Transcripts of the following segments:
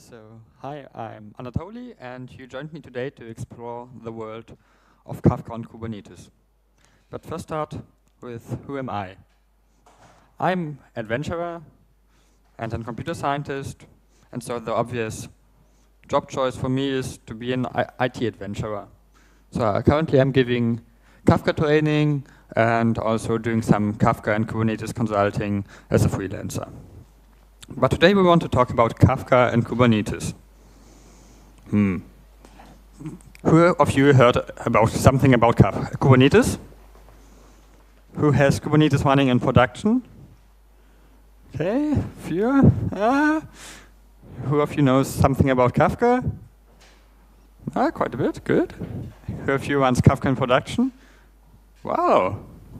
Hi, I'm Anatoly, and you joined me today to explore the world of Kafka on Kubernetes. But first start with who am I? I'm adventurer and a computer scientist, and so the obvious job choice for me is to be an IT adventurer. So currently I'm giving Kafka training and also doing some Kafka and Kubernetes consulting as a freelancer. But today we want to talk about Kafka and Kubernetes. Who of you heard about something about Kubernetes? Who has Kubernetes running in production? Okay, few. Who of you knows something about Kafka? Quite a bit, good. Who of you runs Kafka in production? Wow.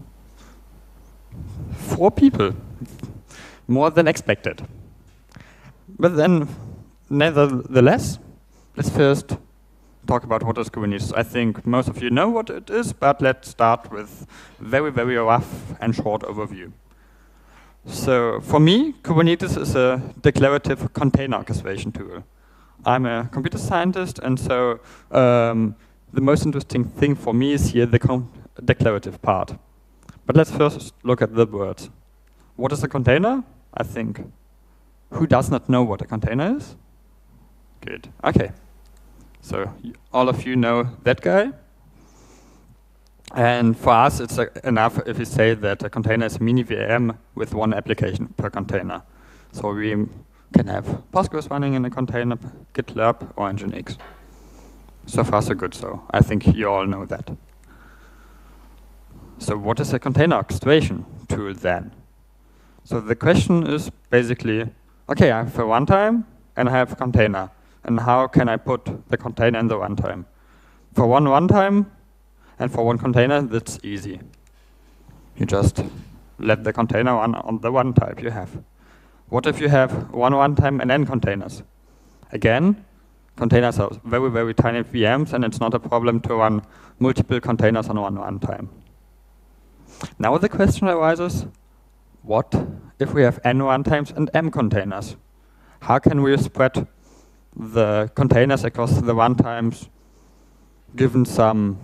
4 people. More than expected. But then, nevertheless, let's first talk about what is Kubernetes. I think most of you know what it is, but let's start with very, very rough and short overview. So for me, Kubernetes is a declarative container orchestration tool. I'm a computer scientist, and so the most interesting thing for me is here the declarative part. But let's first look at the words. What is a container? I think. Who does not know what a container is? Good. Okay. So all of you know that guy. And for us, it's enough if we say that a container is a mini VM with one application per container. So we can have Postgres running in a container, GitLab, or Nginx. So far, so good. So I think you all know that. So what is a container orchestration tool then? So the question is basically, okay, I have a runtime and I have a container. And how can I put the container in the runtime? For one runtime and for one container, that's easy. You just let the container run on the runtime you have. What if you have one runtime and n containers? Again, containers are very, very tiny VMs, and it's not a problem to run multiple containers on one runtime. Now the question arises, what if we have n runtimes and m containers? How can we spread the containers across the runtimes given some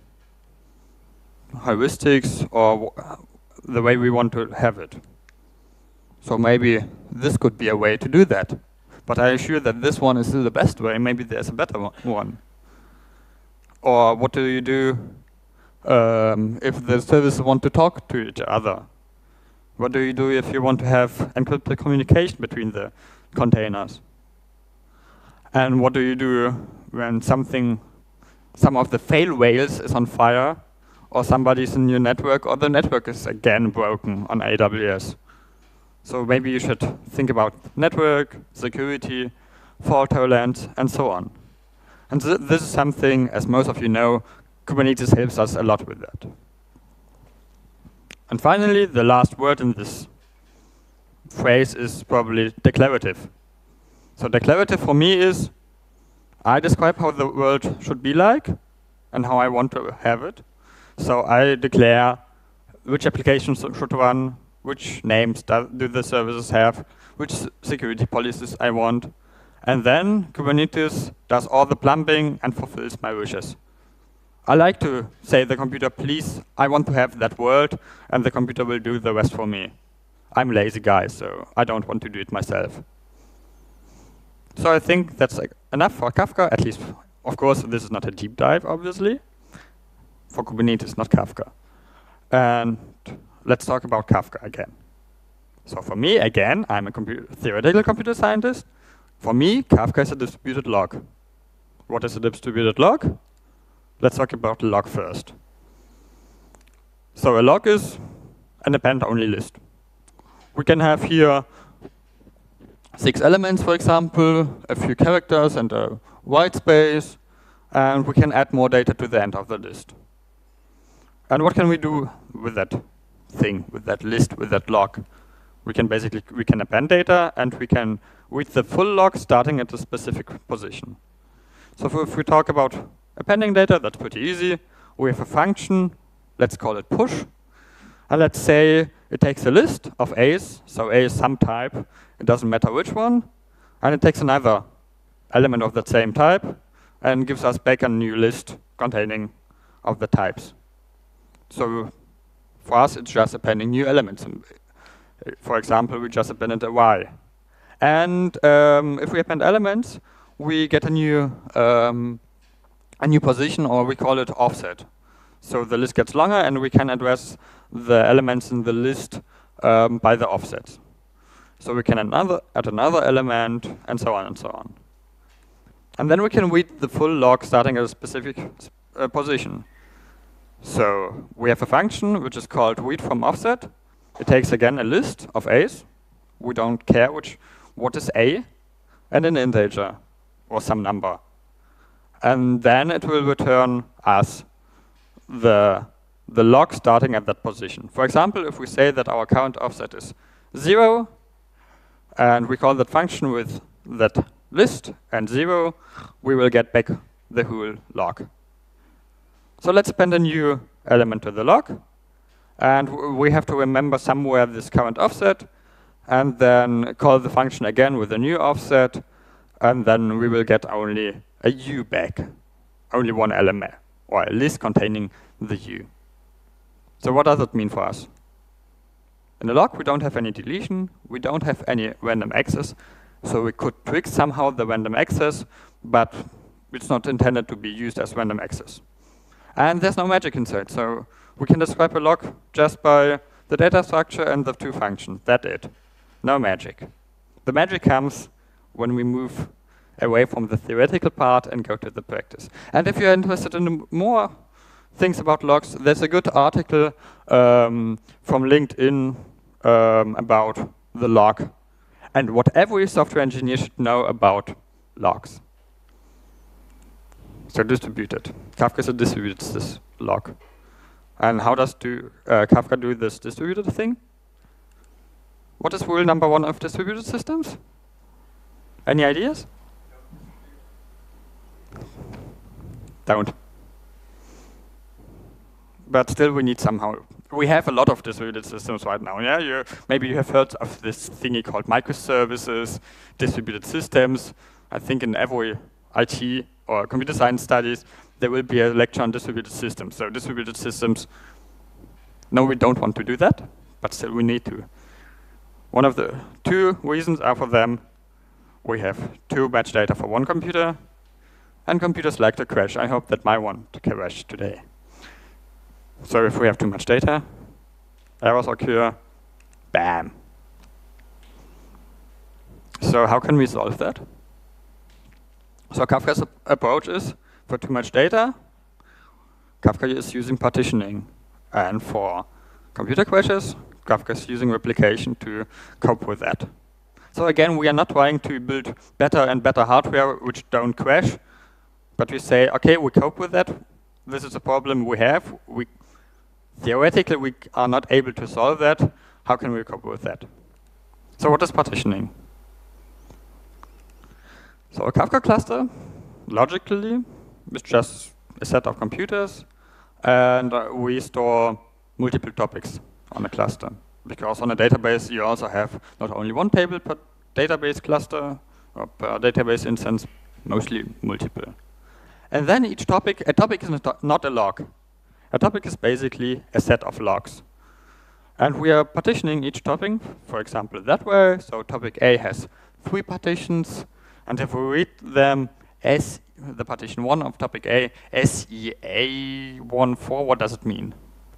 heuristics or the way we want to have it? So maybe this could be a way to do that. But I assure that this one is still the best way. Maybe there's a better one. Or what do you do if the services want to talk to each other? What do you do if you want to have encrypted communication between the containers? And what do you do when some of the fail whales is on fire, or somebody's in your network, or the network is again broken on AWS? So maybe you should think about network, security, fault tolerance, and so on. And this is something, as most of you know, Kubernetes helps us a lot with that. And finally, the last word in this phrase is probably declarative. So declarative for me is, I describe how the world should be like and how I want to have it. So I declare which applications should run, which names do the services have, which security policies I want. And then Kubernetes does all the plumbing and fulfills my wishes. I like to say the computer, please, I want to have that world, and the computer will do the rest for me. I'm a lazy guy, so I don't want to do it myself. So I think that's enough for Kafka, at least. Of course, this is not a deep dive, obviously. For Kubernetes, not Kafka. And let's talk about Kafka again. So for me, again, I'm a theoretical computer scientist. For me, Kafka is a distributed log. What is a distributed log? Let's talk about the log first. So a log is an append-only list. We can have here 6 elements, for example, a few characters and a white space, and we can add more data to the end of the list. And what can we do with that thing, with that list, with that log? We can append data, and we can read the full log starting at a specific position. So if we talk about appending data, that's pretty easy. We have a function, let's call it push. And let's say it takes a list of A's, so A is some type, it doesn't matter which one, and it takes another element of the same type and gives us back a new list containing of the types. So for us, it's just appending new elements. For example, we just appended a y. And if we append elements, we get a new position, or we call it offset. So the list gets longer, and we can address the elements in the list by the offsets. So we can add another element, and so on and so on. And then we can read the full log starting at a specific position. So we have a function which is called read from offset. It takes again a list of a's. We don't care what is a, and an integer or some number. And then it will return us the log starting at that position. For example, if we say that our current offset is 0, and we call that function with that list and 0, we will get back the whole log. So let's append a new element to the log. And we have to remember somewhere this current offset, and then call the function again with a new offset, and then we will get only a u back, only one element, or a list containing the u. So what does it mean for us? In the log, we don't have any deletion, we don't have any random access, so we could trick somehow the random access, but it's not intended to be used as random access. And there's no magic inside, so we can describe a log just by the data structure and the two functions. That's it. No magic. The magic comes when we move away from the theoretical part and go to the practice. And if you're interested in more things about logs, there's a good article from LinkedIn about the log and what every software engineer should know about logs. So distributed. Kafka distributes this log. And how does Kafka do this distributed thing? What is rule number 1 of distributed systems? Any ideas? Don't. But still we need somehow. We have a lot of distributed systems right now. Yeah, maybe you have heard of this thingy called microservices, distributed systems. I think in every IT or computer science studies, there will be a lecture on distributed systems. So distributed systems, no, we don't want to do that, but still we need to. One of the two reasons are for them, we have too much data for one computer, and computers like to crash. I hope that my one to crash today. So if we have too much data, errors occur, bam. So how can we solve that? So Kafka's approach is, for too much data, Kafka is using partitioning. And for computer crashes, Kafka is using replication to cope with that. So again, we are not trying to build better and better hardware which don't crash, but we say, okay, we cope with that. This is a problem we have. Theoretically, we are not able to solve that. How can we cope with that? So what is partitioning? So a Kafka cluster, logically, is just a set of computers, and we store multiple topics on a cluster. Because on a database, you also have not only one table per database cluster, or per database instance, mostly multiple. And then each topic, a topic is not a log. A topic is basically a set of logs. And we are partitioning each topic, for example, that way. So topic A has 3 partitions, and if we read them as the partition 1 of topic A, SEA14, what does it mean?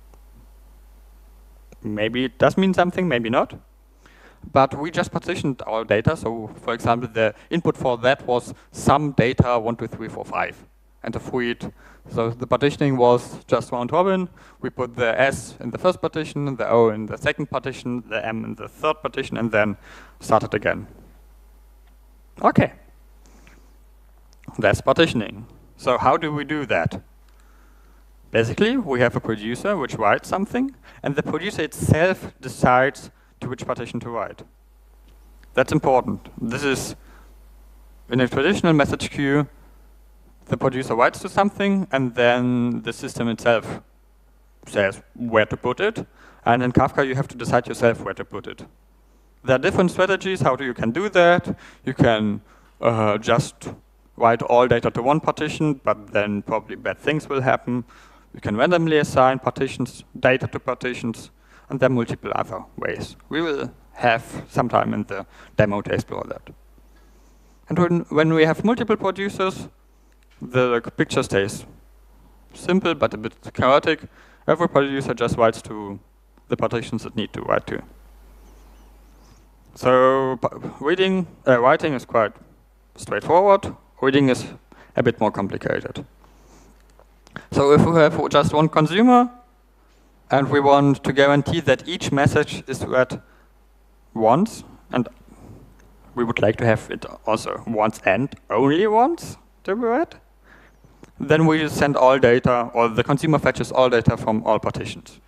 Maybe it does mean something, maybe not. But we just partitioned our data. So, for example, the input for that was some data 1, 2, 3, 4, 5. And to read, so the partitioning was just round robin. We put the S in the first partition, the O in the second partition, the M in the third partition, and then started again. Okay. That's partitioning. So how do we do that? Basically, we have a producer which writes something, and the producer itself decides to which partition to write. That's important. This is, in a traditional message queue, the producer writes to something, and then the system itself says where to put it. And in Kafka, you have to decide yourself where to put it. There are different strategies how you can do that. You can just write all data to one partition, but then probably bad things will happen. We can randomly assign partitions, data to partitions, and there are multiple other ways. We will have sometime in the demo to explore that. And when we have multiple producers, the picture stays simple but a bit chaotic. Every producer just writes to the partitions it need to write to. So writing is quite straightforward. Reading is a bit more complicated. So if we have just one consumer, and we want to guarantee that each message is read once, and we would like to have it also once and only once to be read, then we send all data, or the consumer fetches all data from all partitions.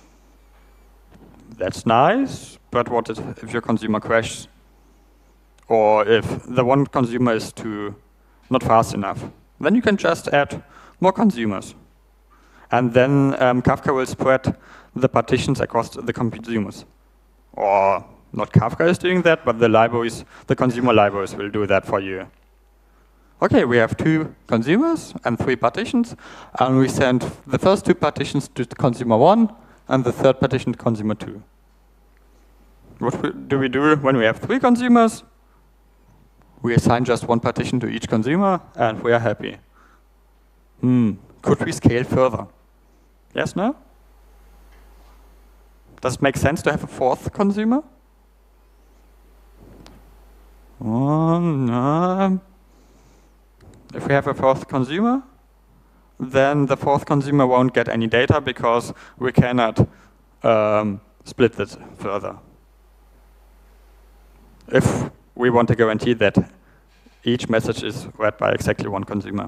That's nice, but what if your consumer crashes? Or if the one consumer is not fast enough? Then you can just add more consumers. And then Kafka will spread the partitions across the consumers. Or not Kafka is doing that, but the consumer libraries will do that for you. Okay, we have 2 consumers and 3 partitions, and we send the first 2 partitions to consumer 1 and the third partition to consumer 2. What do we do when we have 3 consumers? We assign just 1 partition to each consumer, and we are happy. Could we scale further? Yes, no? Does it make sense to have a 4th consumer? No. If we have a 4th consumer, then the 4th consumer won't get any data because we cannot split it further. If we want to guarantee that each message is read by exactly 1 consumer.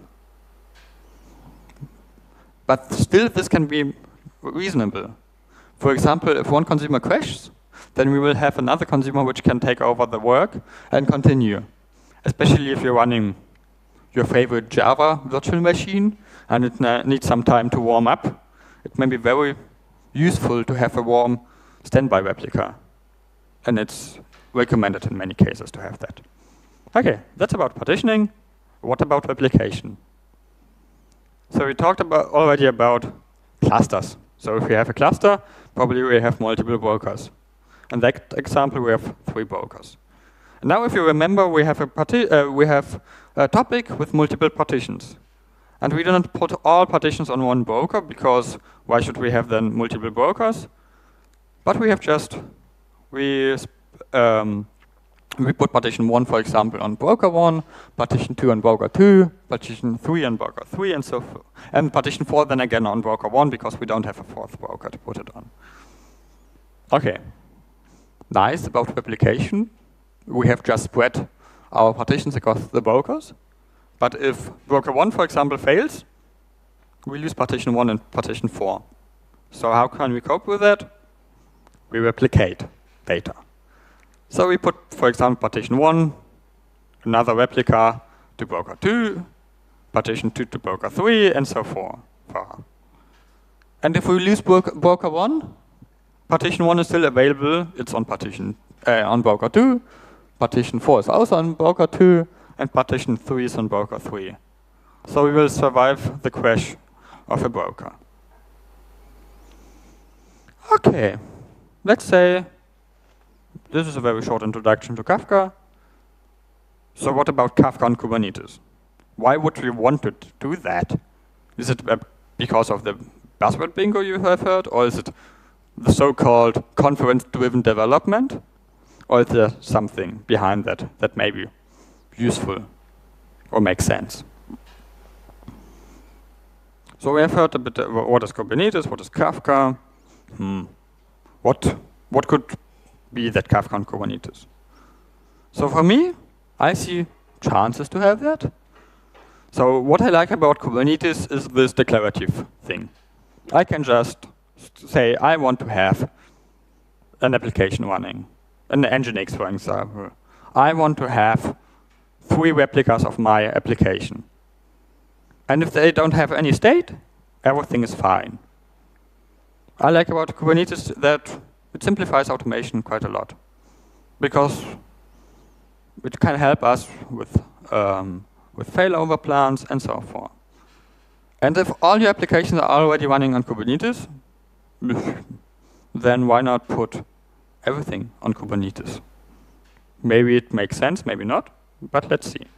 But still, this can be reasonable. For example, if 1 consumer crashes, then we will have another consumer which can take over the work and continue. Especially if you're running your favorite Java virtual machine and it needs some time to warm up. It may be very useful to have a warm standby replica. And it's recommended in many cases to have that. Okay, that's about partitioning. What about replication? So we talked already about clusters. So if we have a cluster, probably we have multiple brokers. In that example, we have 3 brokers. And now if you remember, we have a topic with multiple partitions. And we do not put all partitions on one broker, because why should we have then multiple brokers? But we have we put partition 1, for example, on broker 1, partition 2 on broker 2, partition 3 on broker 3, and so forth. And partition 4 then again on broker 1, because we don't have a 4th broker to put it on. Okay. Nice about replication. We have just spread our partitions across the brokers. But if broker 1, for example, fails, we lose partition 1 and partition 4. So how can we cope with that? We replicate data. So we put, for example, partition 1, another replica to broker 2, partition 2 to broker 3, and so forth. And if we lose broker 1, partition 1 is still available. It's on on broker 2. Partition 4 is also on broker 2, and partition 3 is on broker 3. So we will survive the crash of a broker. Okay, let's say this is a very short introduction to Kafka. So what about Kafka on Kubernetes? Why would we want to do that? Is it because of the buzzword bingo you have heard, or is it the so-called conference-driven development? Or is there something behind that may be useful or makes sense? So we have heard a bit about what is Kubernetes, what is Kafka. What could be that Kafka on Kubernetes? So for me, I see chances to have that. So what I like about Kubernetes is this declarative thing. I can just say I want to have an application running, an Nginx, for example. I want to have 3 replicas of my application. And if they don't have any state, everything is fine. I like about Kubernetes that it simplifies automation quite a lot, because it can help us with with failover plans, and so forth. And if all your applications are already running on Kubernetes, then why not put everything on Kubernetes? Maybe it makes sense, maybe not, but let's see.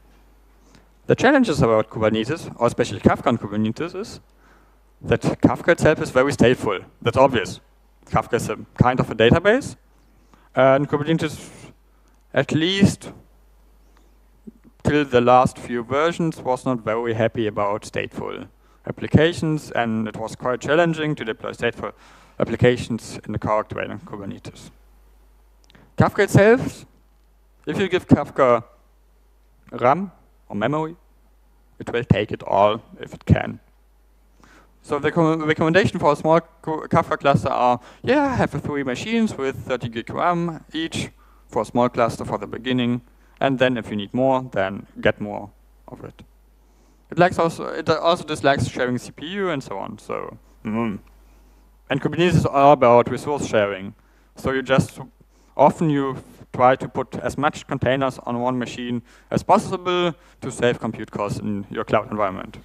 The challenges about Kubernetes, or especially Kafka on Kubernetes, is that Kafka itself is very stateful. That's obvious. Kafka is a kind of a database, and Kubernetes, at least till the last few versions, was not very happy about stateful applications, and it was quite challenging to deploy stateful applications in the correct way in Kubernetes. Kafka itself, if you give Kafka RAM or memory, it will take it all if it can. So the recommendation for a small Kafka cluster are, yeah, have 3 machines with 30 gig RAM each for a small cluster for the beginning, and then if you need more, then get more of it. It also dislikes sharing CPU and so on. So, And Kubernetes is all about resource sharing. So often you try to put as much containers on one machine as possible to save compute costs in your cloud environment.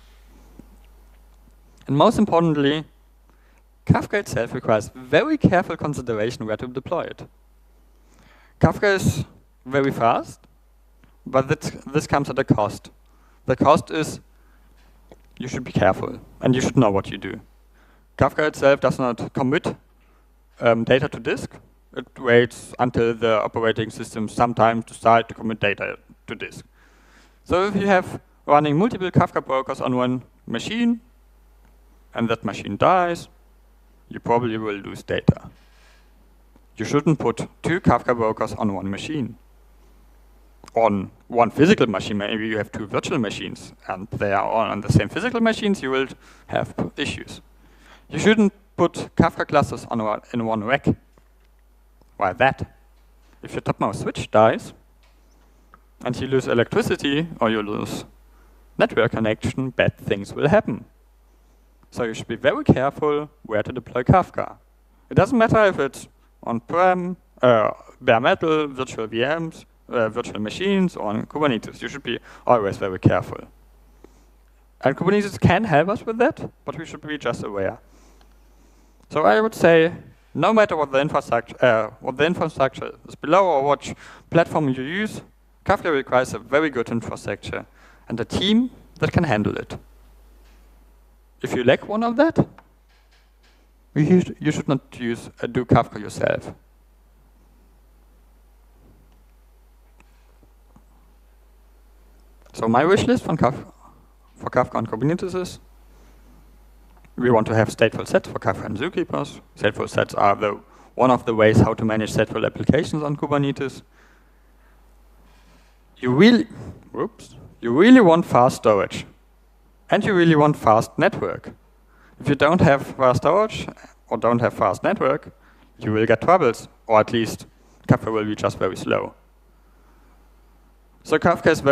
And most importantly, Kafka itself requires very careful consideration where to deploy it. Kafka is very fast, but this comes at a cost. The cost is you should be careful, and you should know what you do. Kafka itself does not commit data to disk. It waits until the operating system sometimes decides to commit data to disk. So if you have running multiple Kafka brokers on one machine, and that machine dies, you probably will lose data. You shouldn't put 2 Kafka brokers on one machine. On one physical machine, maybe you have 2 virtual machines, and they are all on the same physical machines, you will have issues. You shouldn't put Kafka clusters in one rack. Why that? If your topmost switch dies, and you lose electricity, or you lose network connection, bad things will happen. So you should be very careful where to deploy Kafka. It doesn't matter if it's on-prem, bare metal, virtual VMs, virtual machines, or on Kubernetes. You should be always very careful. And Kubernetes can help us with that, but we should be just aware. So I would say, no matter what the infrastructure is below or what platform you use, Kafka requires a very good infrastructure and a team that can handle it. If you lack one of that, you should not do Kafka yourself. So my wish list for Kafka on Kubernetes is, we want to have stateful sets for Kafka and Zookeepers. Stateful sets are one of the ways how to manage stateful applications on Kubernetes. You really want fast storage. And you really want fast network. If you don't have fast storage or don't have fast network, you will get troubles, or at least Kafka will be just very slow. So Kafka is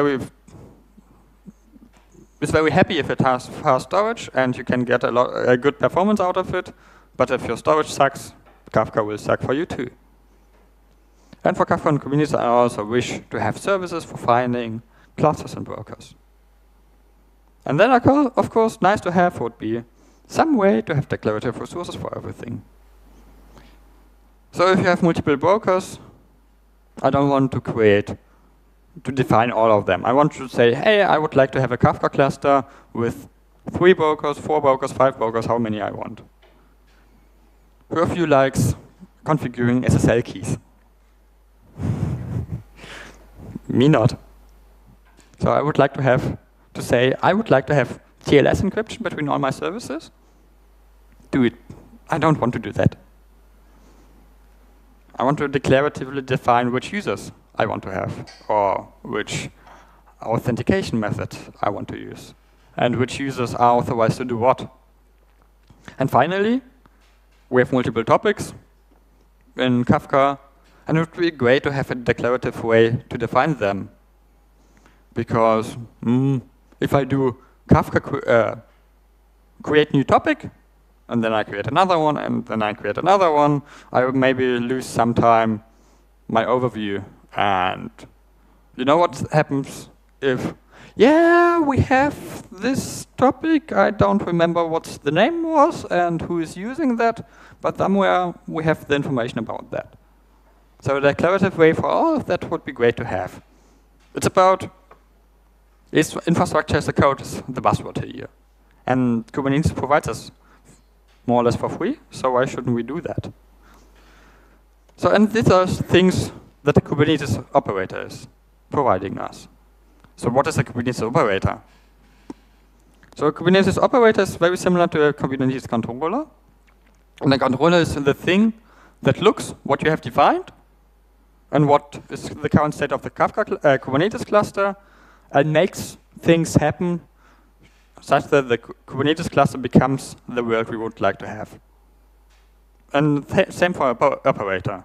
very happy if it has fast storage and you can get a good performance out of it, but if your storage sucks, Kafka will suck for you too. And for Kafka and Kubernetes, I also wish to have services for finding clusters and brokers. And then, of course, nice to have would be some way to have declarative resources for everything. So if you have multiple brokers, I don't want to define all of them. I want to say, hey, I would like to have a Kafka cluster with 3 brokers, 4 brokers, 5 brokers, how many I want. Who of you likes configuring SSL keys? Me not. So I would like to say, I would like to have TLS encryption between all my services. Do it. I don't want to do that. I want to declaratively define which users I want to have, or which authentication method I want to use, and which users are authorized to do what. And finally, we have multiple topics in Kafka, and it would be great to have a declarative way to define them. Because if I do Kafka create new topic, and then I create another one, and then I create another one, I would maybe lose some time my overview. And you know what happens if, yeah, we have this topic, I don't remember what the name was and who is using that, but somewhere we have the information about that. So a declarative way for all of that would be great to have. It's about, is infrastructure as a code is the buzzword here. And Kubernetes provides us more or less for free, so why shouldn't we do that? So, and these are things that the Kubernetes operator is providing us. So what is a Kubernetes operator? So a Kubernetes operator is very similar to a Kubernetes controller. And a controller is the thing that looks what you have defined and what is the current state of the Kafka Kubernetes cluster and makes things happen such that the Kubernetes cluster becomes the world we would like to have. And same for an operator.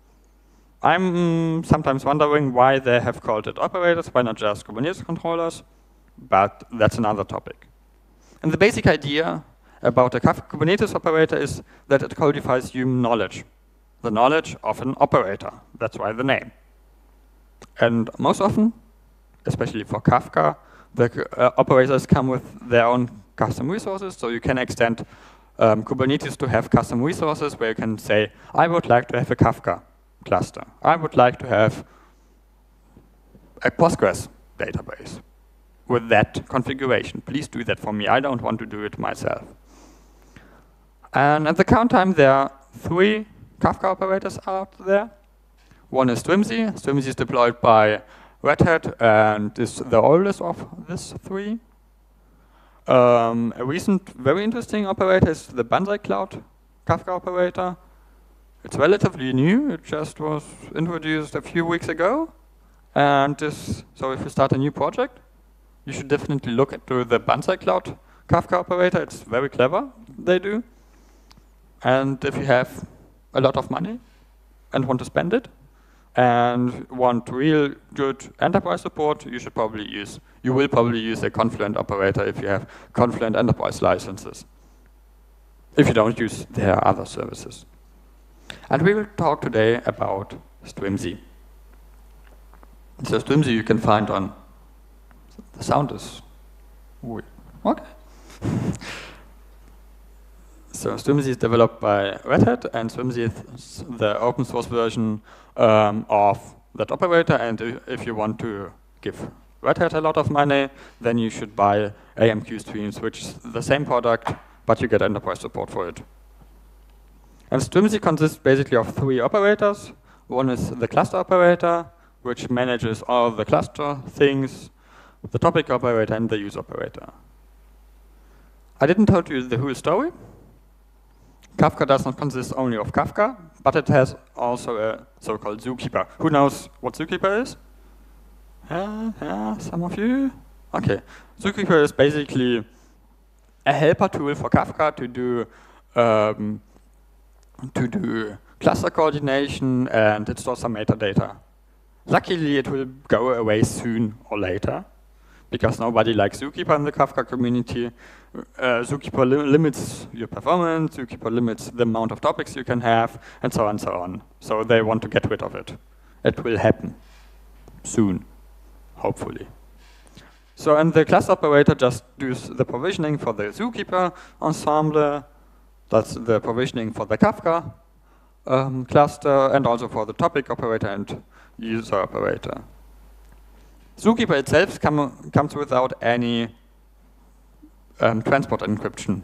I'm sometimes wondering why they have called it operators, why not just Kubernetes controllers, but that's another topic. And the basic idea about a Kubernetes operator is that it codifies human knowledge, the knowledge of an operator. That's why the name. And most often, especially for Kafka, the operators come with their own custom resources, so you can extend Kubernetes to have custom resources where you can say, I would like to have a Kafka cluster. I would like to have a Postgres database with that configuration. Please do that for me. I don't want to do it myself. And at the current time, there are 3 Kafka operators out there. One is Strimzi. Strimzi is deployed by Red Hat and is the oldest of these 3. A recent, very interesting operator is the Banzai Cloud Kafka operator. It's relatively new. It just was introduced a few weeks ago. And so if you start a new project, you should definitely look into the Banzai Cloud Kafka operator. It's very clever, they do. And if you have a lot of money and want to spend it, and want real good enterprise support, you will probably use a Confluent operator if you have Confluent enterprise licenses, if you don't use their other services. And we will talk today about Strimzi. So Strimzi you can find on, the sound is weird. Okay. So Strimzi is developed by Red Hat, and Strimzi is the open source version of that operator. And if you want to give Red Hat a lot of money, then you should buy AMQ Streams, which is the same product, but you get enterprise support for it. And Strimzi consists basically of 3 operators. One is the cluster operator, which manages all the cluster things, the topic operator, and the use operator. I didn't tell you the whole story. Kafka does not consist only of Kafka, but it has also a so-called zookeeper. Who knows what zookeeper is? Yeah, some of you? Okay. Zookeeper is basically a helper tool for Kafka to do cluster coordination, and it stores some metadata. Luckily, it will go away soon or later, because nobody likes Zookeeper in the Kafka community. Zookeeper limits your performance, Zookeeper limits the amount of topics you can have, and so on and so on. So they want to get rid of it. It will happen soon, hopefully. So, and the cluster operator just does the provisioning for the Zookeeper ensemble. That's the provisioning for the Kafka cluster, and also for the topic operator and user operator. Zookeeper itself comes without any transport encryption.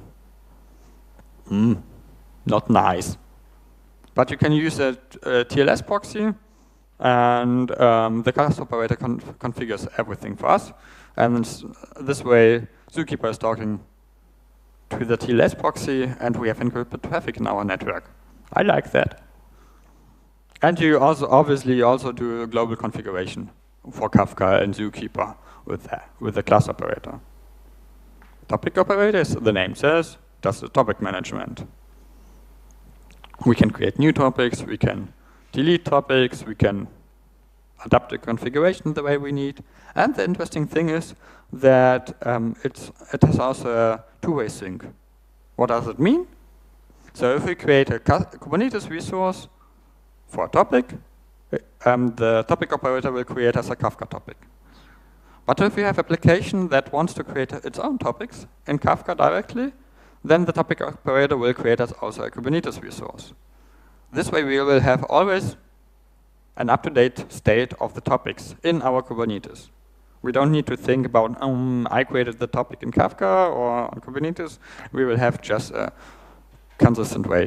Not nice. But you can use a TLS proxy, and the cluster operator configures everything for us. And this way, Zookeeper is talking to the TLS proxy, and we have encrypted traffic in our network. I like that. And you also obviously also do a global configuration for Kafka and Zookeeper with the class operator. Topic operator, as the name says, does the topic management. We can create new topics, we can delete topics, we can adapt the configuration the way we need. And the interesting thing is that it has also a two-way sync. What does it mean? So if we create a Kubernetes resource for a topic, the topic operator will create as a Kafka topic. But if you have application that wants to create its own topics in Kafka directly, then the topic operator will create us also a Kubernetes resource. This way we will have always an up-to-date state of the topics in our Kubernetes. We don't need to think about, I created the topic in Kafka or on Kubernetes. We will have just a consistent way.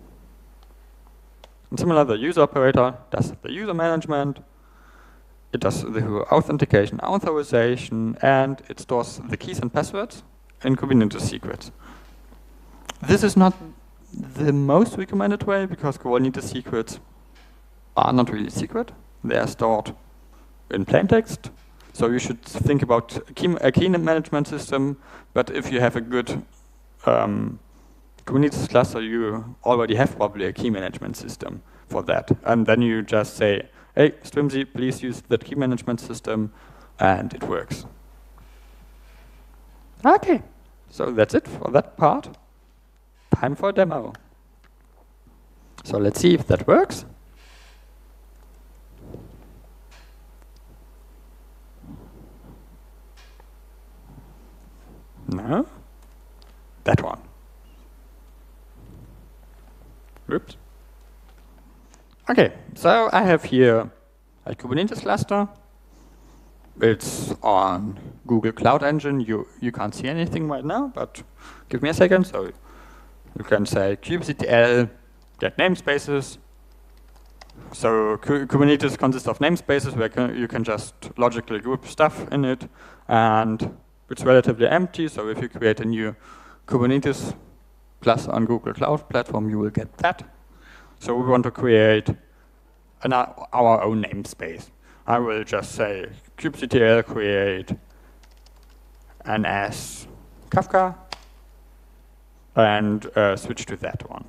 And similar, the user operator does the user management, it does the authentication, authorization, and it stores the keys and passwords in Kubernetes secrets. This is not the most recommended way because Kubernetes secrets are not really secret. They are stored in plain text. So you should think about a key management system, but if you have a good Kubernetes cluster, you already have probably a key management system for that. And then you just say, hey, Strimzi, please use that key management system, and it works. Okay, so that's it for that part. Time for a demo. So let's see if that works. No? That one. Oops. Okay, so I have here a Kubernetes cluster. It's on Google Cloud Engine. You can't see anything right now, but give me a second. So you can say kubectl get namespaces. So Kubernetes consists of namespaces where you can just logically group stuff in it, and it's relatively empty. So if you create a new Kubernetes cluster on Google Cloud Platform, you will get that. So we want to create our own namespace. I will just say kubectl create ns Kafka and switch to that one.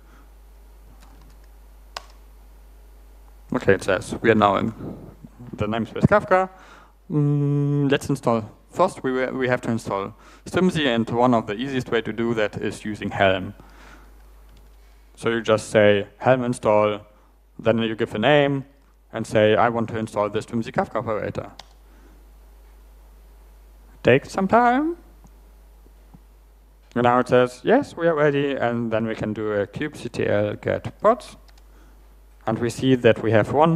Okay, it says we are now in the namespace Kafka. Let's install. First, we have to install Strimzi, and one of the easiest way to do that is using Helm. So you just say Helm install, then you give a name, and say I want to install the Strimzi Kafka operator. Takes some time. And now it says, yes, we are ready, and then we can do a kubectl get pods. And we see that we have one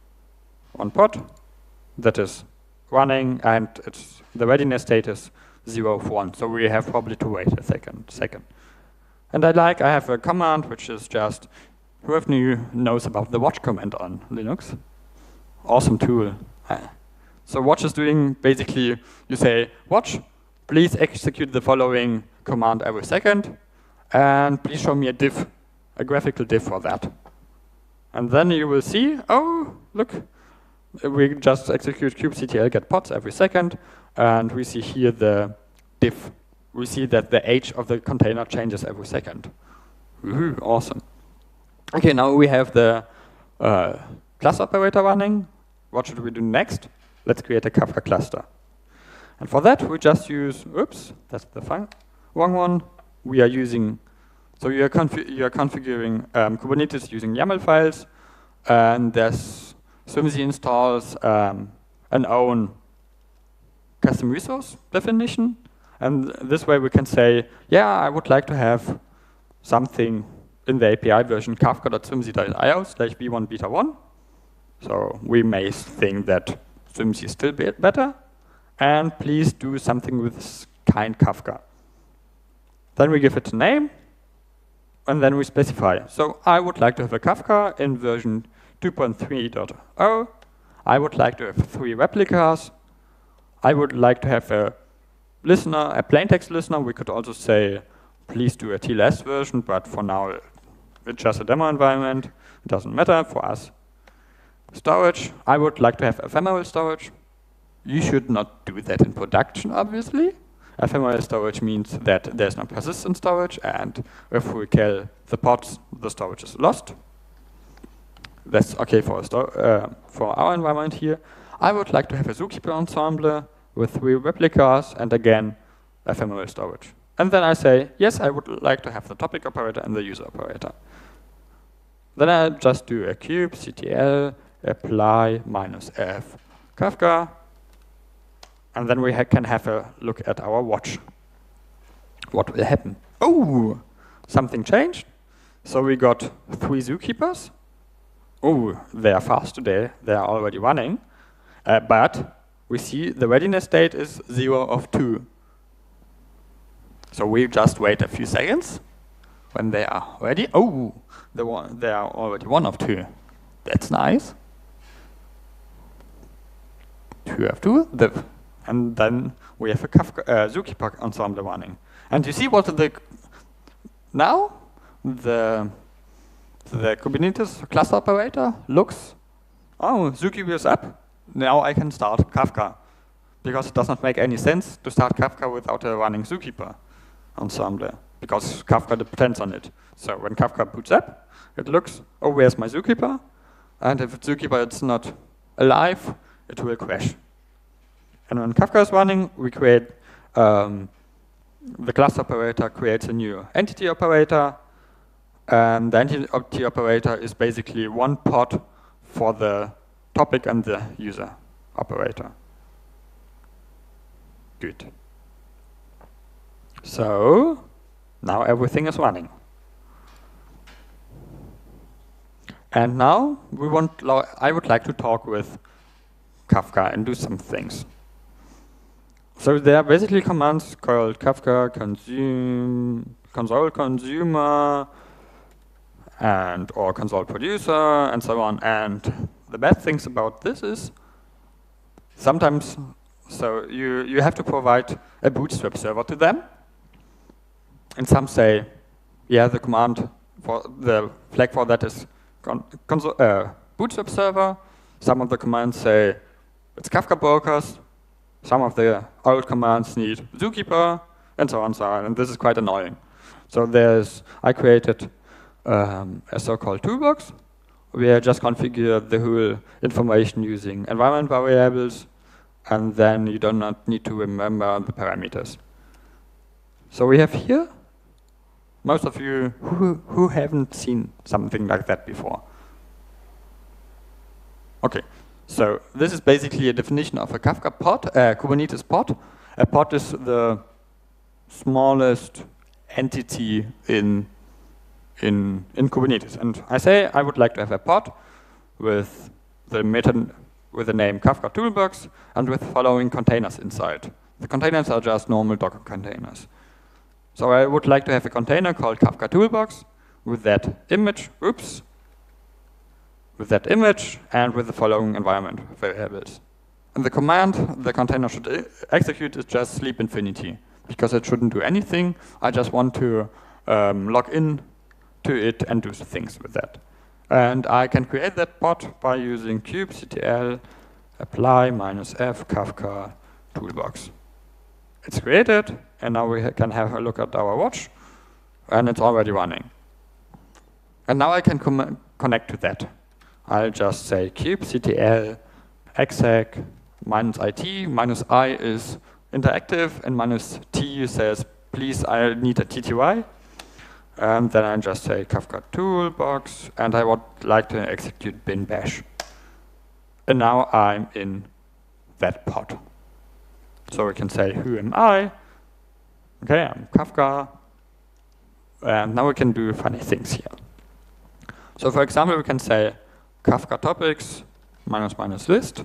pod that is running, and the readiness state is 0 of 1. So we have probably to wait a second. And I have a command which is just, whoever knows about the watch command on Linux. Awesome tool. So watch is doing, basically, you say, watch, please execute the following command every second, and please show me a diff, a graphical diff for that. And then you will see, oh, look, we just execute kubectl get pods every second, and we see here the diff. We see that the age of the container changes every second. Ooh, awesome. Okay, now we have the class operator running. What should we do next? Let's create a Kafka cluster. And for that, we just use, oops, that's the wrong one. We are using, so you are configuring Kubernetes using YAML files, and there's Strimzi installs an own custom resource definition. And this way we can say, yeah, I would like to have something in the API version kafka.strimzi.io/v1 beta 1. So we may think that Strimzi is still better. And please do something with this kind Kafka. Then we give it a name, and then we specify. So I would like to have a Kafka in version 2.3.0. I would like to have 3 replicas. I would like to have a listener, a plain text listener. We could also say, please do a TLS version, but for now, it's just a demo environment. It doesn't matter for us. Storage, I would like to have ephemeral storage. You should not do that in production, obviously. Ephemeral storage means that there's no persistent storage, and if we kill the pods, the storage is lost. That's okay for our environment here. I would like to have a zookeeper ensemble with 3 replicas, and again, ephemeral storage. And then I say, yes, I would like to have the topic operator and the user operator. Then I just do a kubectl apply -f Kafka, And then we can have a look at our watch. What will happen? Oh, something changed. So we got 3 zookeepers. Oh, they are fast today. They are already running. But we see the readiness state is 0 of 2. So we just wait a few seconds. When they are ready, oh, they are already 1 of 2. That's nice. 2 of 2, and then we have a zookeeper ensemble running. And you see what now the Kubernetes cluster operator looks. Oh, zookeeper is up. Now I can start Kafka, because it does not make any sense to start Kafka without a running zookeeper ensemble, because Kafka depends on it. So when Kafka boots up, it looks, oh, where's my zookeeper? And if zookeeper is not alive, it will crash. And when Kafka is running, we create, the cluster operator creates a new entity operator, and the entity operator is basically one pod for the topic and the user operator. Good. So now everything is running. And now I would like to talk with Kafka and do some things. So there are basically commands called Kafka console consumer or console producer and so on. And the bad things about this is sometimes, so you have to provide a bootstrap server to them. And some say, yeah, the command for the flag for that is bootstrap server. Some of the commands say it's Kafka brokers. Some of the old commands need zookeeper, and so on and so on. And this is quite annoying. So I created a so-called toolbox where I just configure the whole information using environment variables, and then you do not need to remember the parameters. So we have here, most of you who haven't seen something like that before. Okay, so this is basically a definition of a Kafka pod, Kubernetes pod. A pod is the smallest entity in Kubernetes. And I say I would like to have a pod with the name Kafka Toolbox and with the following containers inside. The containers are just normal Docker containers. So I would like to have a container called Kafka Toolbox with that image, with that image and with the following environment variables. And the command the container should execute is just sleep infinity, because it shouldn't do anything. I just want to log in to it and do things with that. And I can create that pod by using kubectl apply -f Kafka Toolbox. It's created, and now we can have a look at our watch, and it's already running. And now I can connect to that. I'll just say kubectl exec -it, -i is interactive, and -t says, please, I need a TTY. And then I just say Kafka Toolbox, and I would like to execute bin bash. And now I'm in that pod. So we can say, who am I? Okay, I'm Kafka. And now we can do funny things here. So for example, we can say Kafka topics --list.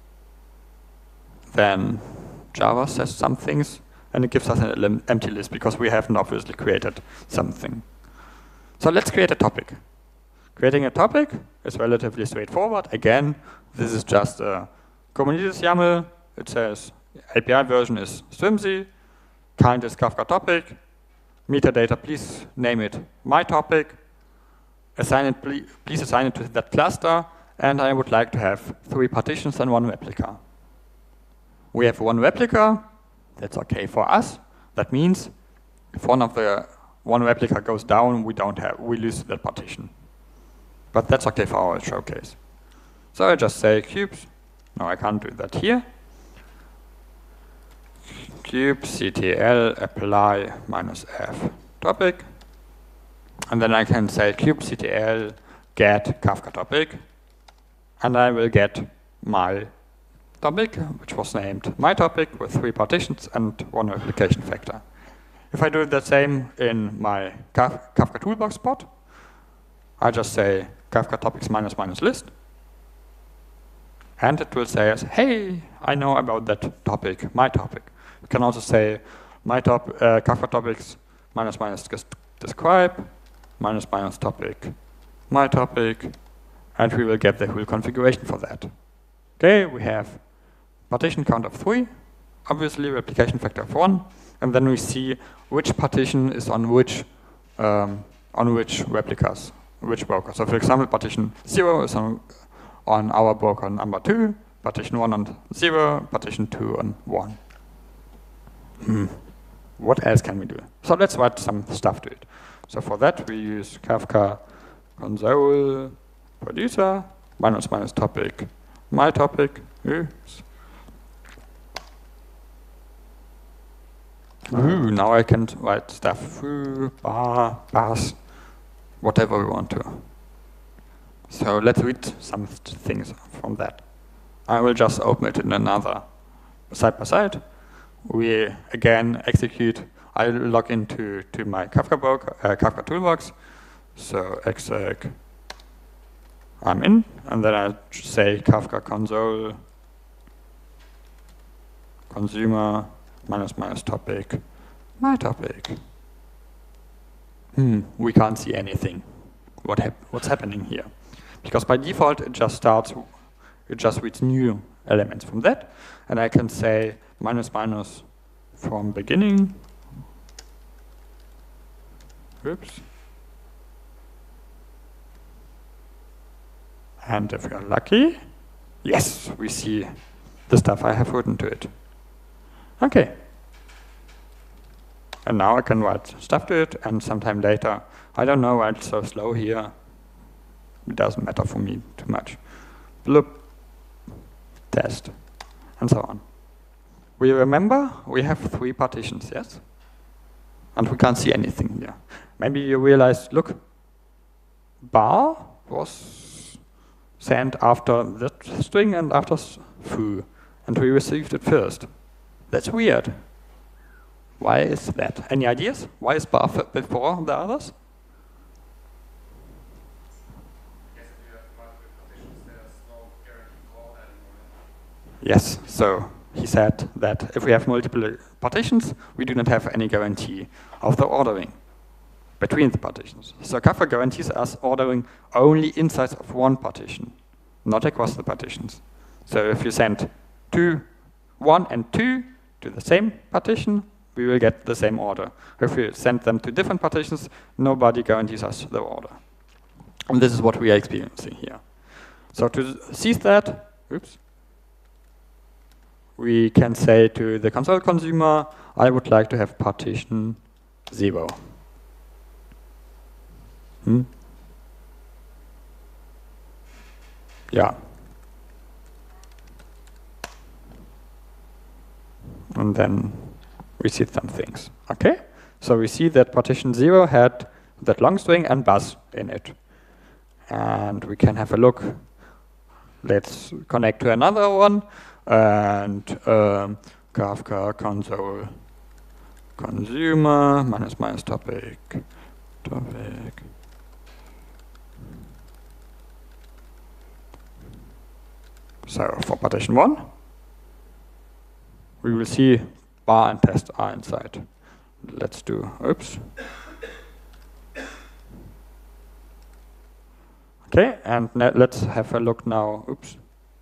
Then Java says some things, and it gives us an empty list because we haven't obviously created something. So let's create a topic. Creating a topic is relatively straightforward. Again, this is just a Kubernetes YAML. It says API version is Swimsy, kind is Kafka topic, metadata, please name it my topic, please assign it to that cluster, and I would like to have 3 partitions and 1 replica. We have 1 replica. That's okay for us. That means if one replica goes down, we lose that partition. But that's okay for our showcase. So I just say cubes. No, I can't do that here. kubectl apply -f topic. And then I can say kubectl get Kafka topic. And I will get my topic, which was named my topic with 3 partitions and 1 replication factor. If I do the same in my Kafka toolbox pod, I just say Kafka topics minus minus list, and it will say, hey, I know about that topic, my topic. You can also say my Kafka topics minus minus describe, minus minus topic, my topic, and we will get the whole configuration for that. Okay, we have partition count of 3, obviously replication factor of 1, and then we see which partition is on which replicas, which broker. So for example, partition 0 is on our broker number 2, partition 1 on 0, partition 2 on 1. What else can we do? So let's write some stuff to it. So for that we use Kafka console producer minus minus topic, my topic. Oops. Now I can write stuff through bar, bars, whatever we want to. So let's read some things from that. I will just open it in another side by side. We again execute. I log into my Kafka Kafka toolbox. So exec I'm in, and then I say Kafka console consumer minus minus topic, my topic. We can't see anything. What's happening here? Because by default it just reads new elements from that, and I can say minus minus from beginning. Oops. And if we are lucky, yes, we see the stuff I have written to it. Okay. And now I can write stuff to it, and sometime later, I don't know why it's so slow here. It doesn't matter for me too much. Bloop, test, and so on. We remember we have 3 partitions, yes? And we can't see anything here. Maybe you realize, look, bar was sent after that string and after foo, and we received it first. That's weird. Why is that? Any ideas? Why is bar before the others? Yes, so he said that if we have multiple partitions, we do not have any guarantee of the ordering between the partitions. So Kafka guarantees us ordering only inside of one partition, not across the partitions. So if you send 1 and 2 to the same partition, we will get the same order. If we send them to different partitions, nobody guarantees us the order. And this is what we are experiencing here. So to seize that, oops, we can say to the console consumer, I would like to have partition 0. Yeah. And then we see some things. Okay? So we see that partition 0 had that long string and bus in it. And we can have a look. Let's connect to another one. And Kafka console consumer minus minus topic. So for partition 1, we will see bar and test are inside. Let's do, oops. Okay, and let's have a look now, oops,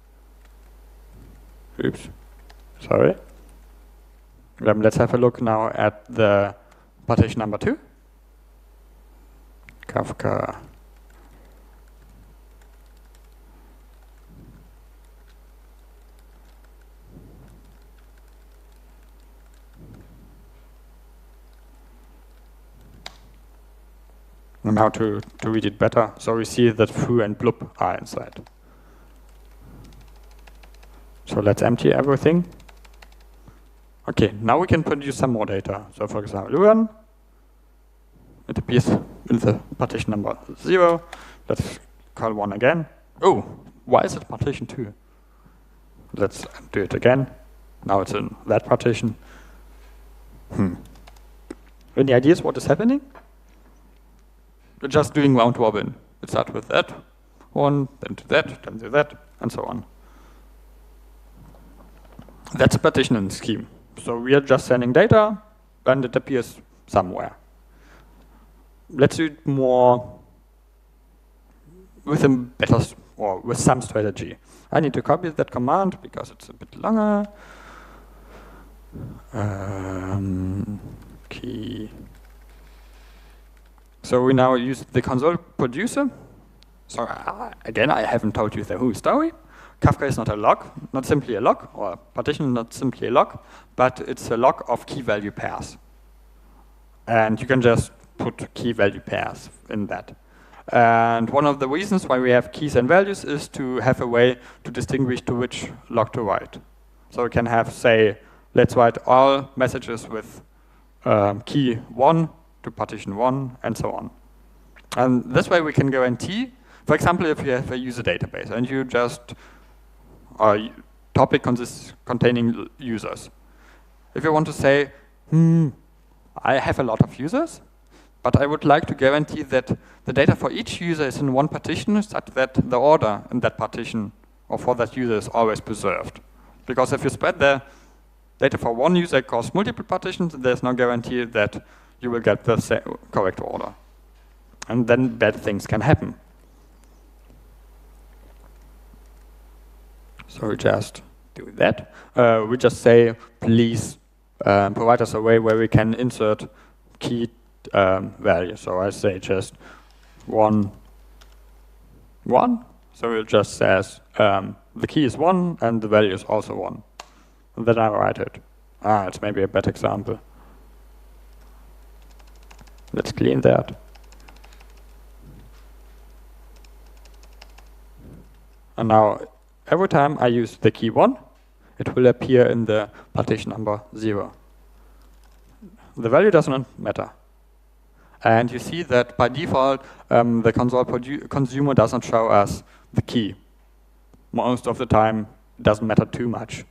sorry. Let's have a look now at the partition number 2. Kafka and now to read it better, so we see that foo and bloop are inside. So let's empty everything. Okay, now we can produce some more data. So for example, run. It appears in the partition number 0. Let's call 1 again. Oh, why is it partition 2? Let's do it again. Now it's in that partition. Any ideas what is happening? We're just doing round robin. It starts with that one, then to that, and so on. That's a partitioning scheme. So we are just sending data, and it appears somewhere. Let's do it more with a better, or with some strategy. I need to copy that command because it's a bit longer. Key. So we now use the console producer. So again, I haven't told you the whole story. Kafka is not a log, not simply a log, or partition is not simply a log, but it's a log of key value pairs. And you can just put key value pairs in that. And one of the reasons why we have keys and values is to have a way to distinguish to which log to write. So we can have, say, let's write all messages with key 1 to partition 1, and so on. And this way we can guarantee, for example, if you have a user database and you just topic consists containing users. If you want to say, I have a lot of users, but I would like to guarantee that the data for each user is in one partition such that the order in that partition or for that user is always preserved. Because if you spread the data for one user across multiple partitions, there's no guarantee that you will get the correct order. And then bad things can happen. So we just do that. We just say, please provide us a way where we can insert key value. So I say just 1, 1. So it just says the key is 1 and the value is also 1. And then I write it. It's maybe a bad example. Let's clean that. And now every time I use the key 1, it will appear in the partition number 0. The value does not matter. And you see that by default, the console consumer doesn't show us the key. Most of the time, it doesn't matter too much.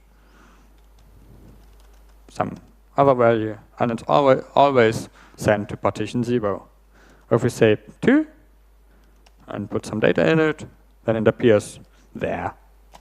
Some other value, and it's always sent to partition 0. If we say 2, and put some data in it, then it appears there.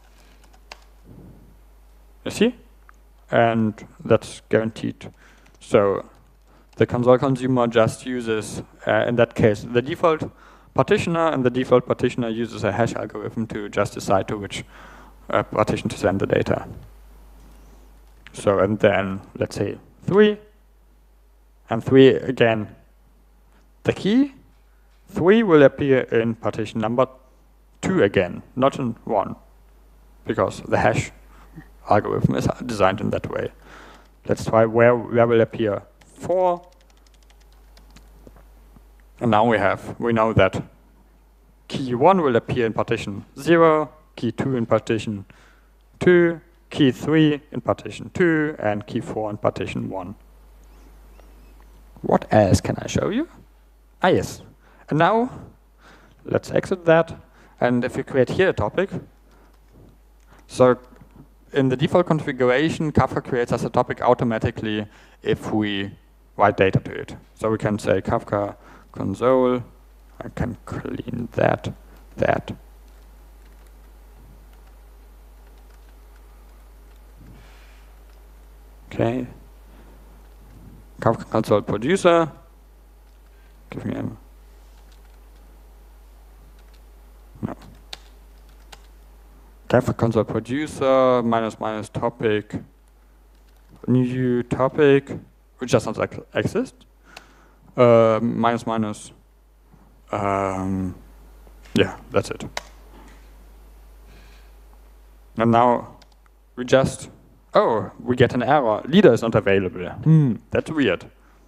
You see? And that's guaranteed. So the console consumer just uses, in that case, the default partitioner, and the default partitioner uses a hash algorithm to just decide to which partition to send the data. So, and then, let's say 3, and 3 again. The key 3 will appear in partition number 2 again, not in 1, because the hash algorithm is designed in that way. Let's try where will appear 4. And now we know that key 1 will appear in partition 0, key 2 in partition 2, key 3 in partition 2, and key 4 in partition 1. What else can I show you? Yes. And now, let's exit that. And if we create here a topic, so in the default configuration, Kafka creates us a topic automatically if we write data to it. So we can say Kafka console, I can clean that. Okay. Kafka console producer, give me a, no. Kafka console producer, minus topic, new topic, which does not exist. Minus, yeah, that's it. And now we just, we get an error. Leader is not available. That's weird.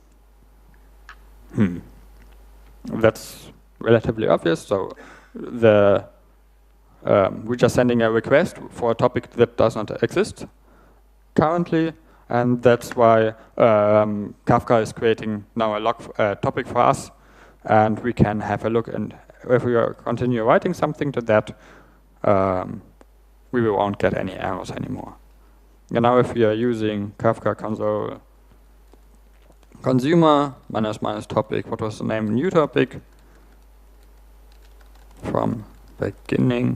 That's relatively obvious. So the we're just sending a request for a topic that does not exist currently, and that's why Kafka is creating now a log topic for us, and we can have a look. And if we continue writing something to that, we won't get any errors anymore. And now if we are using Kafka console consumer minus topic, what was the name? New topic from beginning.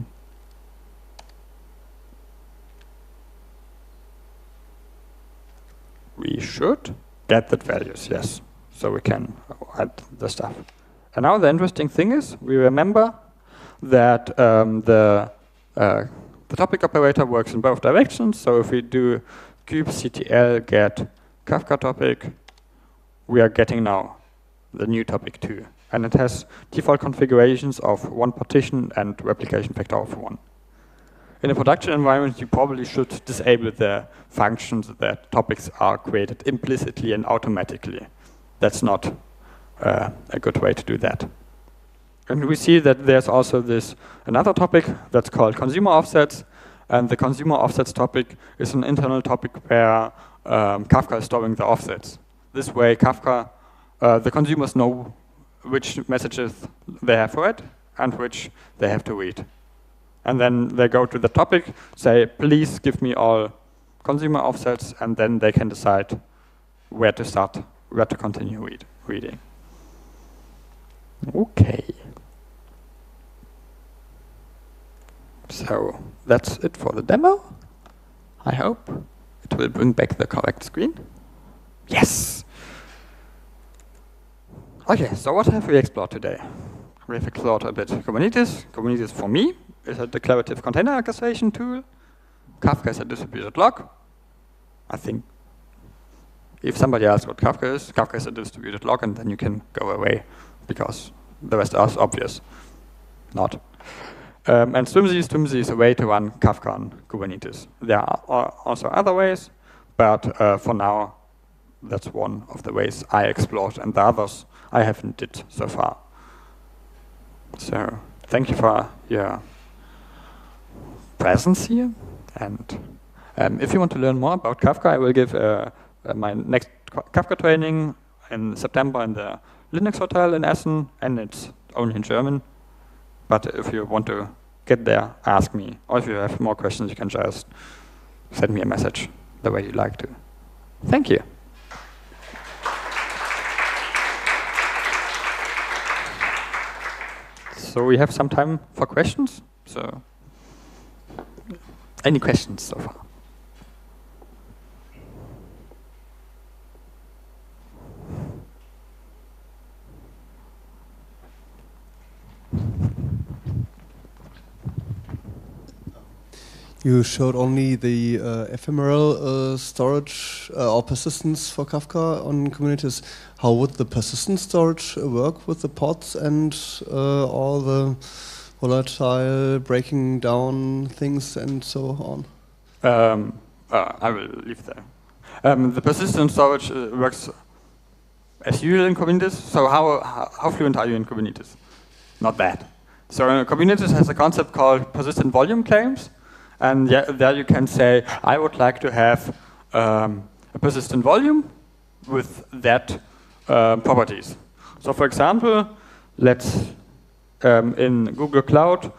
We should get that values, yes. So we can add the stuff. And now the interesting thing is, we remember that the topic operator works in both directions. So if we do kubectl get Kafka topic, we are getting now the new topic too. And it has default configurations of 1 partition and replication factor of 1. In a production environment, you probably should disable the functions that topics are created implicitly and automatically. That's not a good way to do that. And we see that there's also another topic that's called consumer offsets. And the consumer offsets topic is an internal topic where Kafka is storing the offsets. This way, Kafka, the consumers know which messages they have read and which they have to read. And then they go to the topic, say, please give me all consumer offsets, and then they can decide where to start, where to continue reading. Okay. So that's it for the demo. I hope it will bring back the correct screen. Yes! Okay, so what have we explored today? We have explored a bit Kubernetes. Kubernetes, for me, is a declarative container orchestration tool. Kafka is a distributed log. I think if somebody asks what Kafka is a distributed log, and then you can go away, because the rest is obvious. Not. And Swimsy is a way to run Kafka on Kubernetes. There are also other ways, but for now, that's one of the ways I explored, and the others I haven't did so far. So thank you for your presence here. And if you want to learn more about Kafka, I will give my next Kafka training in September in the Linux Hotel in Essen, and it's only in German. But if you want to get there, ask me. Or if you have more questions, you can just send me a message the way you like to. Thank you. So we have some time for questions. So, any questions so far? You showed only the ephemeral storage or persistence for Kafka on Kubernetes. How would the persistent storage work with the pods and all the volatile breaking down things and so on? I will leave there. The persistent storage works as usual in Kubernetes. So how fluent are you in Kubernetes? Not bad. So Kubernetes has a concept called persistent volume claims. And there you can say, I would like to have a persistent volume with that properties. So for example, let's in Google Cloud,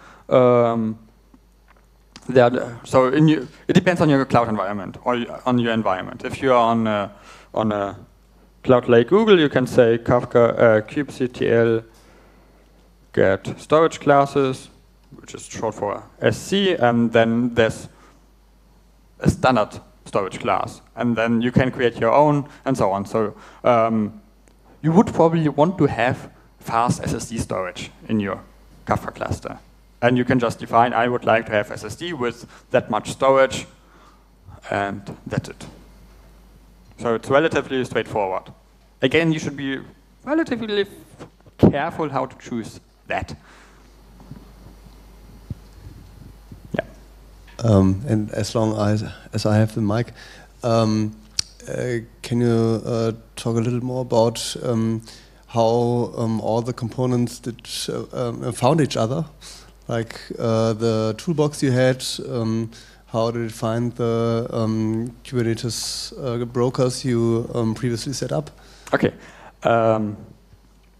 it depends on your cloud environment or on your environment. If you are on a cloud like Google, you can say Kafka kubectl get storage classes, which is short for SC, and then there's a standard storage class. And then you can create your own, and so on. So you would probably want to have fast SSD storage in your Kafka cluster. And you can just define, I would like to have SSD with that much storage, and that's it. So it's relatively straightforward. Again, you should be relatively careful how to choose that. And as long as I have the mic, can you talk a little more about how all the components found each other? Like the toolbox you had, how did it find the Kubernetes brokers you previously set up? Okay.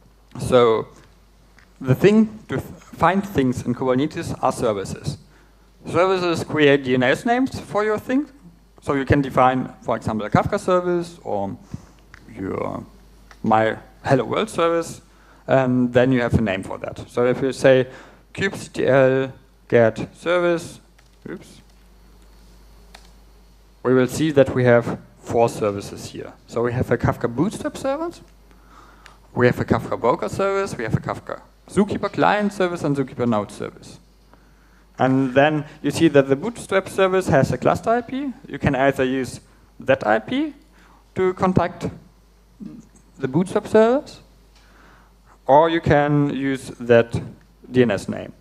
So the thing to find things in Kubernetes are services. Services create DNS names for your thing. So you can define, for example, a Kafka service or your my Hello World service, and then you have a name for that. So if you say kubectl get service, oops, we will see that we have 4 services here. So we have a Kafka Bootstrap service, we have a Kafka Broker service, we have a Kafka Zookeeper client service, and Zookeeper Node service. And then you see that the Bootstrap service has a cluster IP. You can either use that IP to contact the Bootstrap service, or you can use that DNS name.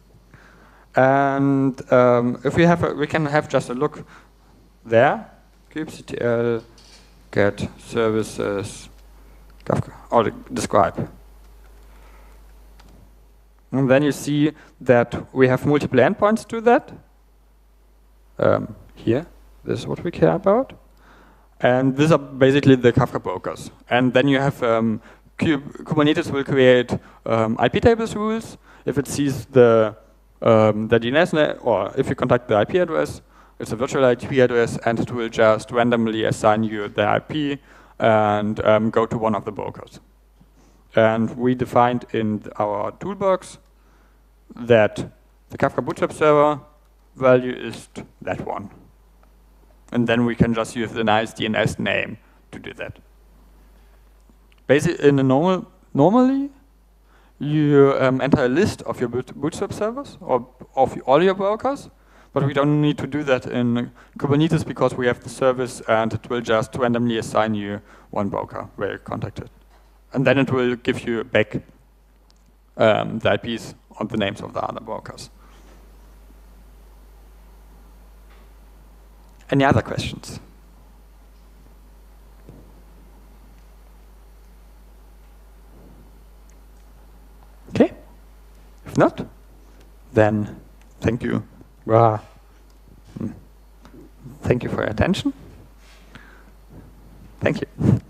And if we have, we can have just a look there. kubectl get services Kafka or describe. And then you see that we have multiple endpoints to that. Here, this is what we care about. And these are basically the Kafka brokers. And then you have Kubernetes will create IP tables rules. If it sees the DNS, or if you contact the IP address, it's a virtual IP address, and it will just randomly assign you the IP and go to one of the brokers. And we defined in our toolbox that the Kafka Bootstrap server value is that one. And then we can just use the nice DNS name to do that. Basically, in a normally, you enter a list of your Bootstrap servers or of all your brokers, but we don't need to do that in Kubernetes because we have the service and it will just randomly assign you one broker where you contacted. And then it will give you back the IPs on the names of the other brokers. Any other questions? Okay. If not, then thank you. Thank you for your attention. Thank you.